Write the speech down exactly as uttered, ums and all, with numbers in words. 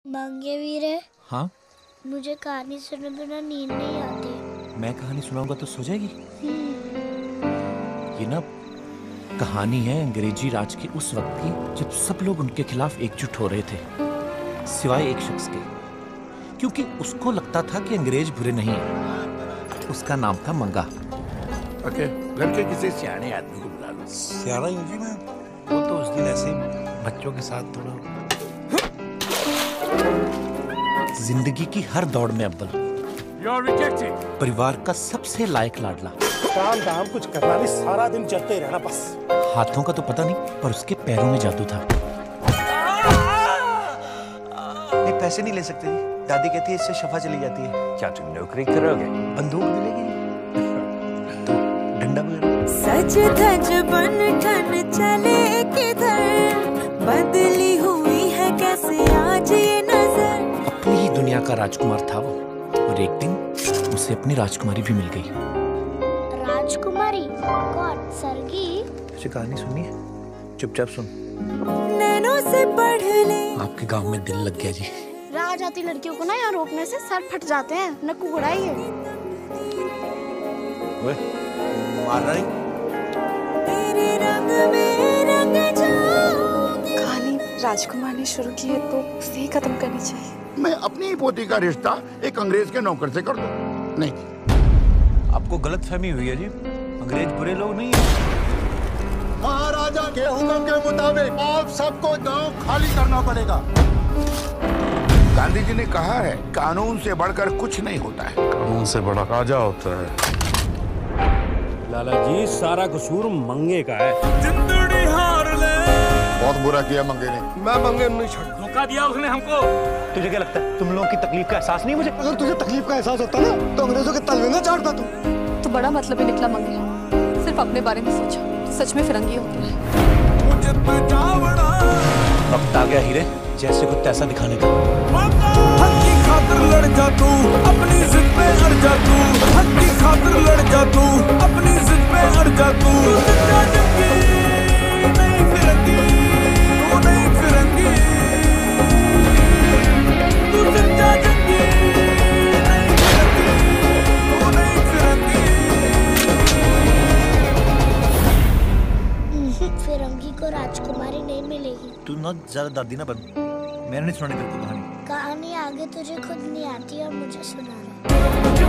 मंगे वीरे। हाँ? मुझे कहानी सुने बिना नींद नहीं आती। मैं कहानी सुनाऊंगा तो सो जाएगी? ये ना कहानी है अंग्रेजी राज के उस वक्त की जब सब लोग उनके खिलाफ एकजुट हो रहे थे, सिवाय एक शख्स के, क्योंकि उसको लगता था कि अंग्रेज बुरे नहीं हैं। उसका नाम था मंगा। ओके, घर के किसी सियाने आदमी को बुला लो। सियाना जी मैं वो तो उस दिन ऐसे बच्चों के साथ थोड़ा जिंदगी की हर दौड़ में अव्वल, परिवार का सबसे लायक लाडला। काम धाम कुछ करना नहीं, सारा दिन चलते रहना बस। हाथों का तो पता नहीं, पर उसके पैरों में जादू था। नहीं, पैसे नहीं ले सकते जी। दादी कहती है इससे शफा चली जाती है। क्या तुम नौकरी करोगे? बंदूक मिलेगी तो डंडा वगैरह। सच धज बन ठन चले किधर, बदली हुई है कैसे आज ये नजर। अपनी ही दुनिया का राजकुमार था वो, और एक दिन उसे अपनी राजकुमारी भी मिल गई। राजकुमारी? कौन? सरगी? तुझे कहानी सुननी है? चुपचाप सुन। नैनों से पढ़ ले। आपके गांव में दिल लग गया जी। राह जाती लड़कियों को ना यहाँ रोकने से सर फट जाते हैं, न कुगड़ाई है। वे, मारना नहीं। तेरे रंग में रंग जाऊंगी। कहानी राजकुमार ने शुरू की है तो उसे ही खत्म करनी चाहिए। मैं अपनी ही पोती का रिश्ता एक अंग्रेज के नौकर से कर दूं? नहीं। आपको गलतफहमी हुई है जी, अंग्रेज बुरे लोग नहीं है। महाराजा के हुक्म के मुताबिक आप सबको गांव खाली करना पड़ेगा। गांधी जी ने कहा है, कानून से बढ़कर कुछ नहीं होता है। कानून से बड़ा राजा होता है। लाला जी, सारा कसूर मंगे का है। जिंदड़ी हार ले। बहुत बुरा किया मंगे ने। मैं मंगे नहीं छोड़। धोखा दिया उसने हमको। तुझे क्या लगता है तुम लोगों की तकलीफ का एहसास नहीं मुझे? अगर तुझे तकलीफ का एहसास होता ना तो अंग्रेजों के तलवे ना चाटता तू। तो बड़ा मतलब ही निकला मंगे, सिर्फ अपने बारे में सोचा। सच में फिरंगी होते हैं। वक्त आ गया हीरे, जैसे कुछ तैसा दिखाने का। हक की खातिर लड़ जा तू, अपनी जिद पे अड़ जा तू। हक की खातिर लड़ जा तू, अपनी जिद पे अड़ जा तू। सच्चा जंगी नहीं फिरंगी, तू नहीं फिरंगी। तू सच्चा जंगी नहीं फिरंगी, तू नहीं फिरंगी। फिरंगी को राजकुमारी नहीं मिलेगी। तू ना ज्यादा दादी ना बन, मैंने नहीं सुनानी तेरे को कहानी। कहानी आगे तुझे खुद नहीं आती और मुझे सुना रहा।